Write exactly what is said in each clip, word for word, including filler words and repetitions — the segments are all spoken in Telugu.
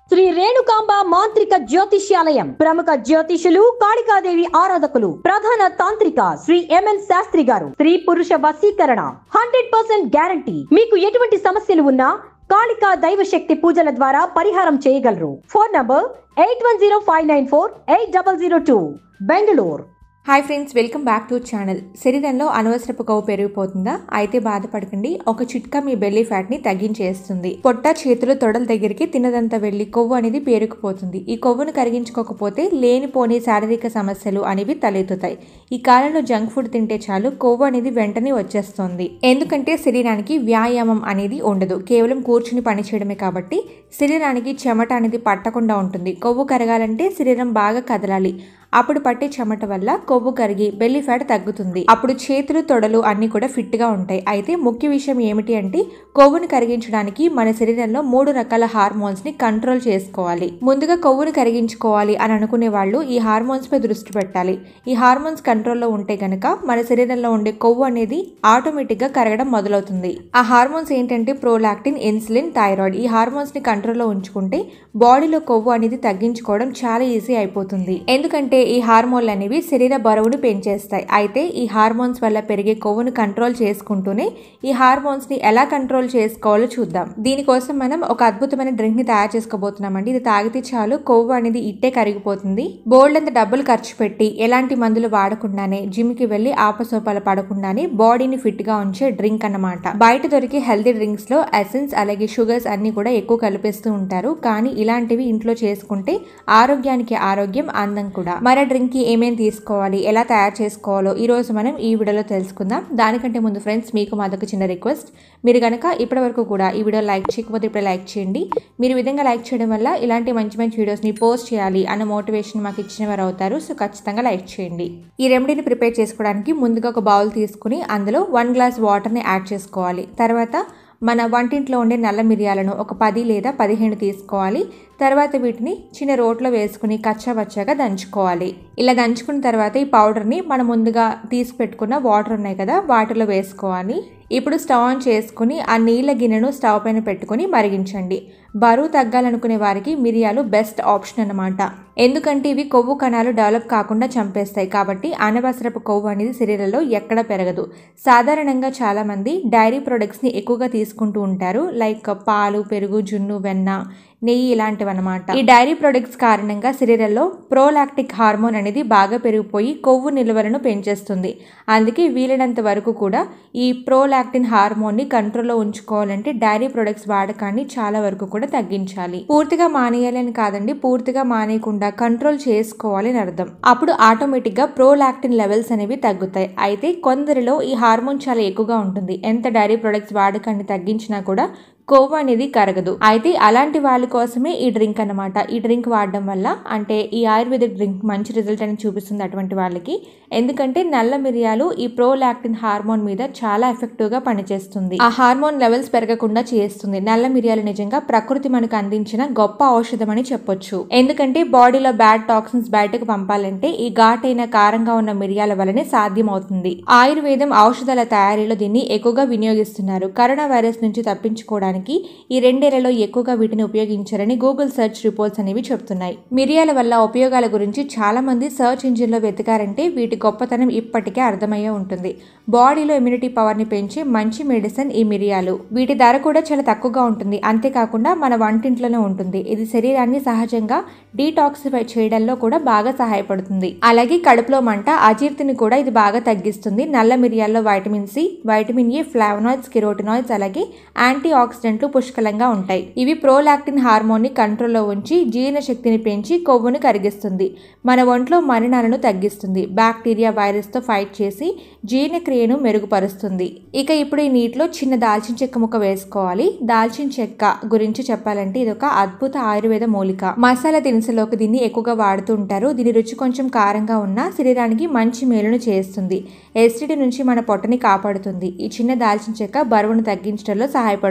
శ్రీ రేణుకాంబ మాంత్రిక జ్యోతిష్యాలయం ప్రముఖ జ్యోతిషులు కాళికాదేవి ఆరాధకులు ప్రధాన తాంత్రిక శ్రీ ఎంఎన్ శాస్త్రి గారు స్త్రీ పురుష వశీకరణ హండ్రెడ్ పర్సెంట్ గ్యారంటీ. మీకు ఎటువంటి సమస్యలు ఉన్నా కాళికా దైవశక్తి పూజల ద్వారా పరిహారం చేయగలరు. Phone number eight one zero five nine four eight double zero two Bengaluru. Hi friends, welcome back to channel. శరీరంలో అనవసరపు కొవ్వు పెరిగిపోతుందా? అయితే బాధపడకండి. ఒక చిట్కా మీ బెల్లీ ఫ్యాట్ ని తగ్గించేస్తుంది. పొట్ట, చేతులు, తొడల దగ్గరికి తిన్నదంతా వెళ్లి కొవ్వు అనేది పేరుకుపోతుంది. ఈ కొవ్వును కరిగించుకోకపోతే లేనిపోని శారీరక సమస్యలు అనేవి తలెత్తుతాయి. ఈ కాలంలో జంక్ ఫుడ్ తింటే చాలు కొవ్వు అనేది వెంటనే వచ్చేస్తుంది. ఎందుకంటే శరీరానికి వ్యాయామం అనేది ఉండదు, కేవలం కూర్చుని పని చేయడమే. కాబట్టి శరీరానికి చెమట అనేది పట్టకుండా ఉంటుంది. కొవ్వు కరగాలంటే శరీరం బాగా కదలాలి. అప్పుడు పట్టే చెమట వల్ల కొవ్వు కరిగి బెల్లీ ఫ్యాట్ తగ్గుతుంది. అప్పుడు చేతులు, తొడలు అన్ని కూడా ఫిట్ గా ఉంటాయి. అయితే ముఖ్య విషయం ఏమిటి అంటే కొవ్వును కరిగించడానికి మన శరీరంలో మూడు రకాల హార్మోన్స్ ని కంట్రోల్ చేసుకోవాలి. ముందుగా కొవ్వును కరిగించుకోవాలి అని అనుకునే వాళ్ళు ఈ హార్మోన్స్ పై దృష్టి పెట్టాలి. ఈ హార్మోన్స్ కంట్రోల్లో ఉంటే గనక మన శరీరంలో ఉండే కొవ్వు అనేది ఆటోమేటిక్ గా కరగడం మొదలవుతుంది. ఆ హార్మోన్స్ ఏంటంటే ప్రోలాక్టిన్, ఇన్సులిన్, థైరాయిడ్. ఈ హార్మోన్స్ ని కంట్రోల్లో ఉంచుకుంటే బాడీలో కొవ్వు అనేది తగ్గించుకోవడం చాలా ఈజీ అయిపోతుంది. ఎందుకంటే ఈ హార్మోన్లు అనేవి శరీర బరువును పెంచేస్తాయి. అయితే ఈ హార్మోన్స్ వల్ల పెరిగే కొవ్వును కంట్రోల్ చేసుకుంటూనే ఈ హార్మోన్స్ ని ఎలా కంట్రోల్ చేసుకోవాలో చూద్దాం. దీనికోసం మనం ఒక అద్భుతమైన డ్రింక్ ని తయారు చేసుకోబోతున్నామండి. ఇది తాగితే చాలు కొవ్వు అనేది ఇట్టే కరిగిపోతుంది. బోల్డ్ అంత డబ్బులు ఖర్చు పెట్టి ఎలాంటి మందులు వాడకుండానే జిమ్ కి వెళ్లి ఆపసోపాలు పడకుండానే బాడీని ఫిట్ గా ఉంచే డ్రింక్ అన్నమాట. బయట దొరికే హెల్తీ డ్రింక్స్ లో ఎసెన్స్ అలాగే షుగర్స్ అన్ని కూడా ఎక్కువ కలిపేస్తూ ఉంటారు. కానీ ఇలాంటివి ఇంట్లో చేసుకుంటే ఆరోగ్యానికి ఆరోగ్యం, అందం కూడా. మరో డ్రింక్ కి ఏమేమి తీసుకోవాలి, ఎలా తయారు చేసుకోవాలో ఈ రోజు మనం ఈ వీడియోలో తెలుసుకుందాం. దానికంటే ముందు ఫ్రెండ్స్, మీకు మాదొక చిన్న రిక్వెస్ట్. మీరు కనుక ఇప్పటి వరకు కూడా ఈ వీడియో లైక్ చేయకపోతే ఇప్పుడు లైక్ చేయండి. మీరు విధంగా లైక్ చేయడం వల్ల ఇలాంటి మంచి మంచి వీడియోస్ ని పోస్ట్ చేయాలి అన్న మోటివేషన్ మాకు ఇచ్చిన వారు అవుతారు. సో ఖచ్చితంగా లైక్ చేయండి. ఈ రెమెడీని ప్రిపేర్ చేసుకోవడానికి ముందుగా ఒక బౌల్ తీసుకుని అందులో వన్ గ్లాస్ వాటర్ ని యాడ్ చేసుకోవాలి. తర్వాత మన వంటింట్లో ఉండే నల్ల మిరియాలను ఒక పది లేదా పదిహేను తీసుకోవాలి. తర్వాత వీటిని చిన్న రోట్లో వేసుకుని కచ్చావచ్చాగా దంచుకోవాలి. ఇలా దంచుకున్న తర్వాత ఈ పౌడర్ని మనం ముందుగా తీసి పెట్టుకున్న వాటర్ ఉన్నాయి కదా, వాటిలో వేసుకోవాలి. ఇప్పుడు స్టవ్ ఆన్ చేసుకుని ఆ నీళ్ళ గిన్నెను స్టవ్ పైన పెట్టుకుని మరిగించండి. బరువు తగ్గాలనుకునే వారికి మిరియాలు బెస్ట్ ఆప్షన్ అన్నమాట. ఎందుకంటే ఇవి కొవ్వు కణాలు డెవలప్ కాకుండా చంపేస్తాయి. కాబట్టి అనవసరపు కొవ్వు అనేది శరీరంలో ఎక్కడ పెరగదు. సాధారణంగా చాలా మంది డైరీ ప్రొడక్ట్స్ ని ఎక్కువగా తీసుకుంటూ ఉంటారు. లైక్ పాలు, పెరుగు, జున్ను, వెన్న, నెయ్యి ఇలాంటివి అన్నమాట. ఈ డైరీ ప్రొడక్ట్స్ కారణంగా శరీరంలో ప్రోలాక్టిక్ హార్మోన్ అనేది బాగా పెరిగిపోయి కొవ్వు నిల్వలను పెంచేస్తుంది. అందుకే వీలైనంత వరకు కూడా ఈ ప్రోలాక్టిన్ హార్మోన్ ని కంట్రోల్లో ఉంచుకోవాలంటే డైరీ ప్రొడక్ట్స్ వాడకాన్ని చాలా వరకు కూడా తగ్గించాలి. పూర్తిగా మానేయాలి అని కాదండి, పూర్తిగా మానేయకుండా కంట్రోల్ చేసుకోవాలి అని అర్థం. అప్పుడు ఆటోమేటిక్ గా ప్రోలాక్టిన్ లెవెల్స్ అనేవి తగ్గుతాయి. అయితే కొందరిలో ఈ హార్మోన్ చాలా ఎక్కువగా ఉంటుంది. ఎంత డైరీ ప్రొడక్ట్స్ వాడకాన్ని తగ్గించినా కూడా కొవ్వు అనేది కరగదు. అయితే అలాంటి వాళ్ళ కోసమే ఈ డ్రింక్ అన్నమాట. ఈ డ్రింక్ వాడడం వల్ల అంటే ఈ ఆయుర్వేదిక్ డ్రింక్ మంచి రిజల్ట్ అని చూపిస్తుంది అటువంటి వాళ్ళకి. ఎందుకంటే నల్ల మిరియాలు ఈ ప్రోలాక్టిన్ హార్మోన్ మీద చాలా ఎఫెక్టివ్ గా పనిచేస్తుంది. ఆ హార్మోన్ లెవెల్స్ పెరగకుండా చేస్తుంది. నల్ల మిరియాలు నిజంగా ప్రకృతి మనకు అందించిన గొప్ప ఔషధం అని చెప్పొచ్చు. ఎందుకంటే బాడీలో బ్యాడ్ టాక్సిన్స్ బయటకు పంపాలంటే ఈ ఘాటైన కారంగా ఉన్న మిరియాల వల్లనే సాధ్యం అవుతుంది. ఆయుర్వేదం ఔషధాల తయారీలో దీన్ని ఎక్కువగా వినియోగిస్తున్నారు. కరోనా వైరస్ నుంచి తప్పించుకోవడానికి ఈ రెండేళ్లలో ఎక్కువగా వీటిని ఉపయోగించారని గూగుల్ సెర్చ్ రిపోర్ట్స్ అనేవి చెప్తున్నాయి. మిరియాల వల్ల ఉపయోగాల గురించి చాలా మంది సెర్చ్ ఇంజిన్ లో వెతికారంటే వీటి గొప్పతనం ఇప్పటికే అర్థమయ్యే ఉంటుంది. బాడీలో ఇమ్యూనిటీ పవర్ ని పెంచే మంచి మెడిసిన్ ఈ మిరియాలు. వీటి ధర కూడా చాలా తక్కువగా ఉంటుంది. అంతేకాకుండా మన వంటింట్లోనే ఉంటుంది. ఇది శరీరాన్ని సహజంగా డీటాక్సిఫై చేయడంలో కూడా బాగా సహాయపడుతుంది. అలాగే కడుపులో మంట, అజీర్తిని కూడా ఇది బాగా తగ్గిస్తుంది. నల్ల మిరియాల్లో vitamin C, vitamin A, flavonoids, carotenoids అలాగే యాంటీ ఆక్సిడెంట్లు పుష్కలంగా ఉంటాయి. ఇవి ప్రోలాక్టిన్ హార్మోన్ ని కంట్రోల్లో ఉంచి జీర్ణ శక్తిని పెంచి కొవ్వును కరిగిస్తుంది. మన ఒంట్లో మలినాలను తగ్గిస్తుంది. బ్యాక్టీరియా, వైరస్ తో ఫైట్ చేసి జీర్ణక్రియను మెరుగుపరుస్తుంది. ఇక ఇప్పుడు ఈ నీటిలో చిన్న దాల్చిన చెక్క ముక్క వేసుకోవాలి. దాల్చిన చెక్క గురించి చెప్పాలంటే ఇది ఒక అద్భుత ఆయుర్వేద మూలిక. మసాలా దినుసులోకి దీన్ని ఎక్కువగా వాడుతూ ఉంటారు. దీని రుచి కొంచెం కారంగా ఉన్నా శరీరానికి మంచి మేలును చేస్తుంది. ఎసిడిటీ నుంచి మన పొట్టని కాపాడుతుంది. ఈ చిన్న దాల్చిన చెక్క బరువును తగ్గించడంలో సహాయపడుతుంది.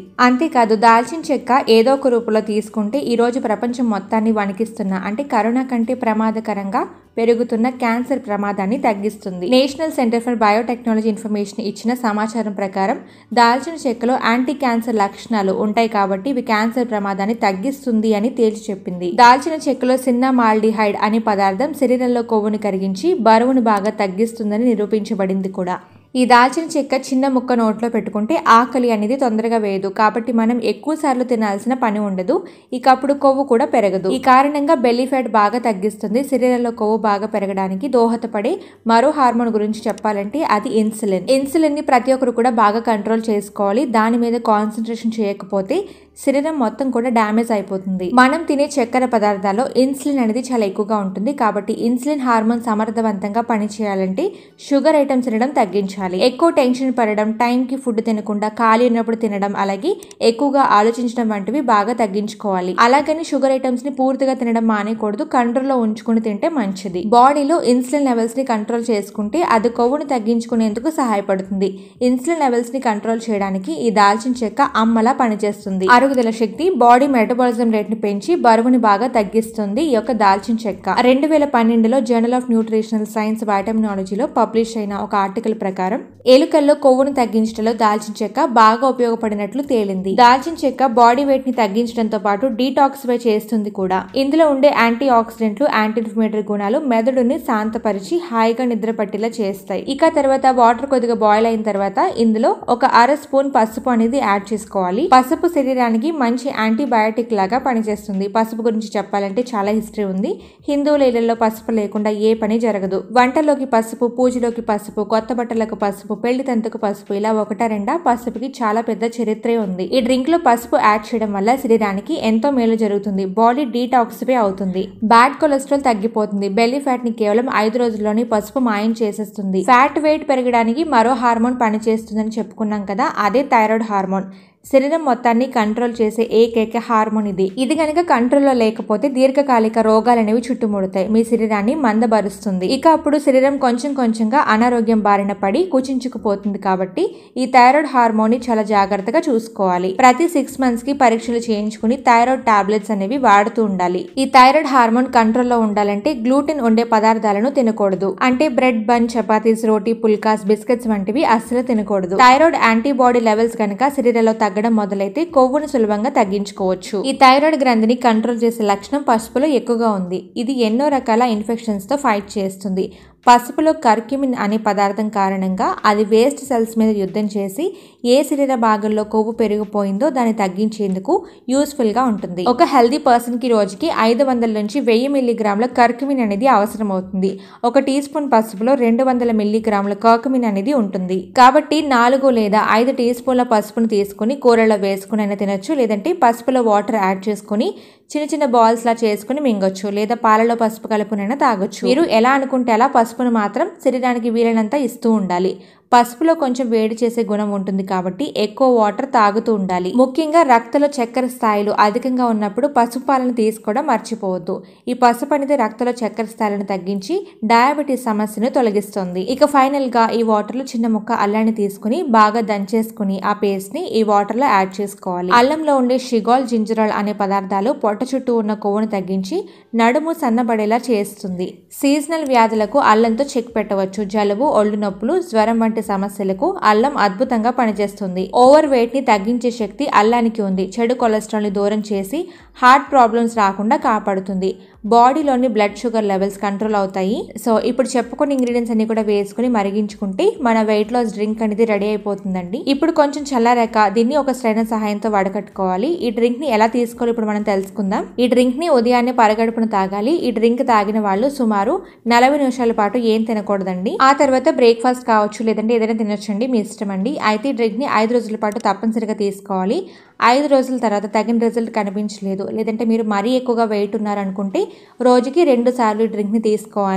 అంతేకాదు దాల్చిన చెక్క ఏదో ఒక రూపంలో తీసుకుంటే ఈ రోజు ప్రపంచం మొత్తాన్ని వణికిస్తున్న అంటే కరోనా కంటే ప్రమాదకరంగా పెరుగుతున్న క్యాన్సర్ ప్రమాదాన్ని తగ్గిస్తుంది. National centre for biotechnology information ఇచ్చిన సమాచారం ప్రకారం దాల్చిన చెక్కలో యాంటీ క్యాన్సర్ లక్షణాలు ఉంటాయి కాబట్టి ఇవి క్యాన్సర్ ప్రమాదాన్ని తగ్గిస్తుంది అని తేల్చి చెప్పింది. దాల్చిన చెక్కలో సిన్నమాల్డిహైడ్ అనే పదార్థం శరీరంలో కొవ్వును కరిగించి బరువును బాగా తగ్గిస్తుందని నిరూపించబడింది కూడా. ఈ దాల్చిన చెక్క చిన్న ముక్క నోట్లో పెట్టుకుంటే ఆకలి అనేది తొందరగా వేయదు కాబట్టి మనం ఎక్కువ సార్లు తినాల్సిన పని ఉండదు. ఇక అప్పుడు కొవ్వు కూడా పెరగదు. ఈ కారణంగా బెల్లీ ఫ్యాట్ బాగా తగ్గిస్తుంది. శరీరంలో కొవ్వు బాగా పెరగడానికి దోహదపడే మరో హార్మోన్ గురించి చెప్పాలంటే అది ఇన్సులిన్. ఇన్సులిన్ ని ప్రతి ఒక్కరు కూడా బాగా కంట్రోల్ చేసుకోవాలి. దాని మీద కాన్సన్ట్రేషన్ చేయకపోతే శరీరం మొత్తం కూడా డ్యామేజ్ అయిపోతుంది. మనం తినే చక్కెర పదార్థాల్లో ఇన్సులిన్ అనేది చాలా ఎక్కువగా ఉంటుంది కాబట్టి ఇన్సులిన్ హార్మోన్ సమర్థవంతంగా పనిచేయాలంటే షుగర్ ఐటమ్స్ తినడం తగ్గించాలి. ఎక్కువ టెన్షన్ పడడం, టైం కి ఫుడ్ తినకుండా ఖాళీ ఉన్నప్పుడు తినడం, అలాగే ఎక్కువగా ఆలోచించడం వంటివి బాగా తగ్గించుకోవాలి. అలాగని షుగర్ ఐటమ్స్ ని పూర్తిగా తినడం మానేయకూడదు. కంట్రోల్లో ఉంచుకుని తింటే మంచిది. బాడీలో ఇన్సులిన్ లెవెల్స్ ని కంట్రోల్ చేసుకుంటే అది కొవ్వును తగ్గించుకునేందుకు సహాయపడుతుంది. ఇన్సులిన్ లెవెల్స్ ని కంట్రోల్ చేయడానికి ఈ దాల్చిన చెక్క అమ్మలా పనిచేస్తుంది. అరుగుదల శక్తి, బాడీ మెటబాలిజం రేట్ ని పెంచి బరువుని బాగా తగ్గిస్తుంది ఈ యొక్క దాల్చిన చెక్క. రెండు వేల పన్నెండులో జర్నల్ ఆఫ్ న్యూట్రిషనల్ సైన్స్ వైటమినాలజీలో పబ్లిష్ అయిన ఒక ఆర్టికల్ ప్రకారం ఎలుకల్లో కొవ్వును తగ్గించడంలో దాల్చిన చెక్క బాగా ఉపయోగపడినట్లు తేలింది. దాల్చిన చెక్క బాడీ వెయిట్ ని తగ్గించడంతో పాటు డీటాక్సిఫై చేస్తుంది కూడా. ఇందులో ఉండే యాంటీ ఆక్సిడెంట్లు, యాంటీ ఇన్ఫ్లమేటరీ గుణాలు మెదడుని శాంతపరిచి హాయిగా నిద్ర పట్టేలా చేస్తాయి. ఇక తర్వాత వాటర్ కొద్దిగా బాయిల్ అయిన తర్వాత ఇందులో ఒక అర స్పూన్ పసుపు అనేది యాడ్ చేసుకోవాలి. పసుపు శరీరానికి మంచి యాంటీబయాటిక్ లాగా పనిచేస్తుంది. పసుపు గురించి చెప్పాలంటే చాలా హిస్టరీ ఉంది. హిందువుల ఇళ్లలో పసుపు లేకుండా ఏ పని జరగదు. వంటలోకి పసుపు, పూజలోకి పసుపు, కొత్త బట్టలకు పసుపు, పెళ్లి తంతుకు పసుపు, ఇలా ఒకటా రెండా పసుపుకి చాలా పెద్ద చరిత్రే ఉంది. ఈ డ్రింక్ లో పసుపు యాడ్ చేయడం వల్ల శరీరానికి ఎంతో మేలు జరుగుతుంది. బాడీ డీటాక్సిఫై అవుతుంది. బ్యాడ్ కొలెస్ట్రాల్ తగ్గిపోతుంది. బెల్లీ ఫ్యాట్ ని కేవలం ఐదు రోజుల్లోనే పసుపు మాయం చేసేస్తుంది. ఫ్యాట్ వెయిట్ పెరగడానికి మరో హార్మోన్ పనిచేస్తుందని చెప్పుకున్నాం కదా, అదే థైరాయిడ్ హార్మోన్. శరీరం మొత్తాన్ని కంట్రోల్ చేసే ఏకైక హార్మోన్ ఇది. ఇది కనుక కంట్రోల్లో లేకపోతే దీర్ఘకాలిక రోగాలు అనేవి చుట్టుముడతాయి. మీ శరీరాన్ని మందబరుస్తుంది. ఇక అప్పుడు శరీరం కొంచెం కొంచెంగా అనారోగ్యం బారిన పడి కుచించుకుపోతుంది. కాబట్టి ఈ థైరాయిడ్ హార్మోన్ ని చాలా జాగ్రత్తగా చూసుకోవాలి. ప్రతి సిక్స్ మంత్స్ కి పరీక్షలు చేయించుకుని థైరాయిడ్ టాబ్లెట్స్ అనేవి వాడుతూ ఉండాలి. ఈ థైరాయిడ్ హార్మోన్ కంట్రోల్లో ఉండాలంటే గ్లూటెన్ ఉండే పదార్థాలను తినకూడదు. అంటే బ్రెడ్, బన్, చపాతీస్, రోటీ, పుల్కాస్, బిస్కెట్స్ వంటివి అస్సలు తినకూడదు. థైరాయిడ్ యాంటీబాడీ లెవెల్స్ కనుక శరీరంలో తగ్గడం మొదలైతే కొవ్వును సులభంగా తగ్గించుకోవచ్చు. ఈ థైరాయిడ్ గ్రంథిని కంట్రోల్ చేసే లక్షణం పసుపులో ఎక్కువగా ఉంది. ఇది ఎన్నో రకాల ఇన్ఫెక్షన్స్ తో ఫైట్ చేస్తుంది. పసుపులో కర్క్యూమిన్ అనే పదార్థం కారణంగా అది వేస్ట్ సెల్స్ మీద యుద్ధం చేసి ఏ శరీర భాగంలో కొవ్వు పెరిగిపోయిందో దాన్ని తగ్గించేందుకు యూస్ఫుల్ గా ఉంటుంది. ఒక హెల్దీ పర్సన్ కి రోజుకి ఐదు వందల నుంచి వెయ్యి మిల్లీగ్రాముల కర్క్యూమిన్ అనేది అవసరం అవుతుంది. ఒక టీ స్పూన్ పసుపులో రెండు వందల మిల్లీగ్రాముల కర్క్యూమిన్ అనేది ఉంటుంది. కాబట్టి నాలుగు లేదా ఐదు టీ స్పూన్ల పసుపును తీసుకుని కూరలో వేసుకుని అయినా తినొచ్చు. లేదంటే పసుపులో వాటర్ యాడ్ చేసుకుని చిన్న చిన్న బాల్స్ లా చేసుకుని మింగొచ్చు. లేదా పాలలో పసుపు కలుపునైనా తాగొచ్చు. మీరు ఎలా అనుకుంటే అలా పసుపును మాత్రం శరీరానికి వీలైనంత ఇస్తూ ఉండాలి. పసుపులో కొంచెం వేడి చేసే గుణం ఉంటుంది కాబట్టి ఎక్కువ వాటర్ తాగుతూ ఉండాలి. ముఖ్యంగా రక్తంలో చక్కెర స్థాయిలు అధికంగా ఉన్నప్పుడు పసుపు పాలను తీసుకోవడం మర్చిపోవద్దు. ఈ పసుపు అనేది రక్తంలో చక్కెర స్థాయిలను తగ్గించి డయాబెటీస్ సమస్యను తొలగిస్తుంది. ఇక ఫైనల్ గా ఈ వాటర్ లో చిన్న ముక్క అల్లాన్ని తీసుకుని బాగా దంచేసుకుని ఆ పేస్ట్ ని ఈ వాటర్ లో యాడ్ చేసుకోవాలి. అల్లంలో ఉండే షిగాల్, జింజరాల్ అనే పదార్థాలు పొట్ట చుట్టూ ఉన్న కొవ్వును తగ్గించి నడుము సన్నబడేలా చేస్తుంది. సీజనల్ వ్యాధులకు అల్లంతో చెక్ పెట్టవచ్చు. జలుబు, ఒళ్ళు నొప్పులు, జ్వరం వంటి సమస్యలకు అల్లం అద్భుతంగా పనిచేస్తుంది. ఓవర్ వెయిట్ ని తగ్గించే శక్తి అల్లానికి ఉంది. చెడు కొలెస్ట్రాల్ ని దూరం చేసి హార్ట్ ప్రాబ్లమ్స్ రాకుండా కాపాడుతుంది. బాడీలోని బ్లడ్ షుగర్ లెవెల్స్ కంట్రోల్ అవుతాయి. సో ఇప్పుడు చెప్పుకున్న ఇంగ్రీడియంట్స్ అన్ని కూడా వేసుకుని మరిగించుకుంటే మన వెయిట్ లాస్ డ్రింక్ అనేది రెడీ అయిపోతుందండి. ఇప్పుడు కొంచెం చల్లారాక దీన్ని ఒక స్ట్రైనర్ సహాయంతో వడకట్టుకోవాలి. ఈ డ్రింక్ ని ఎలా తీసుకోవాలి ఇప్పుడు మనం తెలుసుకుందాం. ఈ డ్రింక్ ని ఉదయాన్నే పరగడుపున తాగాలి. ఈ డ్రింక్ తాగిన వాళ్ళు సుమారు నలభై నిమిషాల పాటు ఏం తినకూడదండి. ఆ తర్వాత బ్రేక్ఫాస్ట్ కావచ్చు, లేదంటే ఏదైనా తినొచ్చండి, మీ ఇష్టం అండి. అయితే ఈ డ్రింక్ ని ఐదు రోజుల పాటు తప్పనిసరిగా తీసుకోవాలి. ఐదు రోజుల తర్వాత తగిన రిజల్ట్ కనిపించలేదు, లేదంటే మీరు మరీ ఎక్కువగా వెయిట్ ఉన్నారనుకుంటే రోజుకి రెండు సార్లు డ్రింక్ ని తీసుకోవాలి.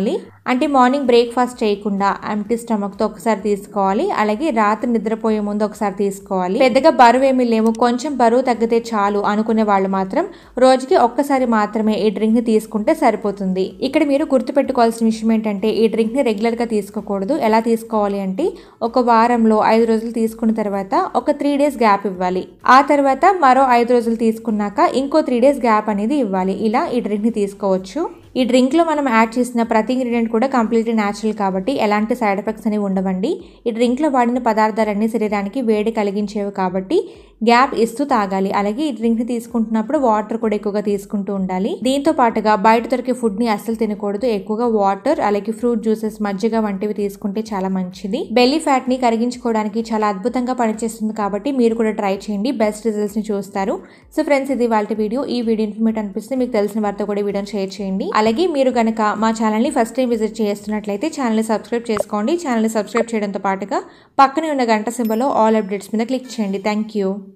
అంటే మార్నింగ్ బ్రేక్ఫాస్ట్ చేయకుండా ఎంప్టీ స్టమక్తో ఒకసారి తీసుకోవాలి. అలాగే రాత్రి నిద్రపోయే ముందు ఒకసారి తీసుకోవాలి. పెద్దగా బరువు ఏమీ లేవు, కొంచెం బరువు తగ్గితే చాలు అనుకునే వాళ్ళు మాత్రం రోజుకి ఒక్కసారి మాత్రమే ఈ డ్రింక్ ని తీసుకుంటే సరిపోతుంది. ఇక్కడ మీరు గుర్తుపెట్టుకోవాల్సిన విషయం ఏంటంటే ఈ డ్రింక్ ని రెగ్యులర్ గా తీసుకోకూడదు. ఎలా తీసుకోవాలి అంటే ఒక వారంలో ఐదు రోజులు తీసుకున్న తర్వాత ఒక త్రీ డేస్ గ్యాప్ ఇవ్వాలి. ఆ తర్వాత మరో ఐదు రోజులు తీసుకున్నాక ఇంకో త్రీ డేస్ గ్యాప్ అనేది ఇవ్వాలి. ఇలా ఈ డ్రింక్ ని తీసుకోవచ్చు. ఈ డ్రింక్ లో మనం యాడ్ చేసిన ప్రతి ఇంగ్రీడియంట్ కూడా కంప్లీట్లీ న్యాచురల్ కాబట్టి ఎలాంటి సైడ్ ఎఫెక్ట్స్ అనేవి ఉండవండి. ఈ డ్రింక్ లో వాడిన పదార్థాలన్నీ శరీరానికి వేడి కలిగించేవి కాబట్టి గ్యాప్ ఇస్తూ తాగాలి. అలాగే ఈ డ్రింక్ ని తీసుకుంటున్నప్పుడు వాటర్ కూడా ఎక్కువగా తీసుకుంటూ ఉండాలి. దీంతో పాటుగా బయట దొరికే ఫుడ్ ని అస్సలు తినకూడదు. ఎక్కువగా వాటర్ అలాగే ఫ్రూట్ జ్యూసెస్, మజ్జిగ వంటివి తీసుకుంటే చాలా మంచిది. బెల్లీ ఫ్యాట్ ని కరిగించుకోవడానికి చాలా అద్భుతంగా పనిచేస్తుంది కాబట్టి మీరు కూడా ట్రై చేయండి, బెస్ట్ రిజల్ట్స్ ని చూస్తారు. సో ఫ్రెండ్స్, ఇది వాళ్ళ వీడియో. ఈ వీడియో ఇన్ఫర్మేటివ్ అనిపిస్తే మీకు తెలిసిన వారితో కూడా వీడియోని షేర్ చేయండి. అలాగే మీరు గనక మా ఛానల్ని ఫస్ట్ టైం విజిట్ చేస్తున్నట్లయితే ఛానల్ని సబ్స్క్రైబ్ చేసుకోండి. ఛానల్ని సబ్స్క్రైబ్ చేయడంతో పాటుగా పక్కనే ఉన్న గంట సింబల్లో ఆల్ అప్డేట్స్ మీద క్లిక్ చేయండి. Thank you.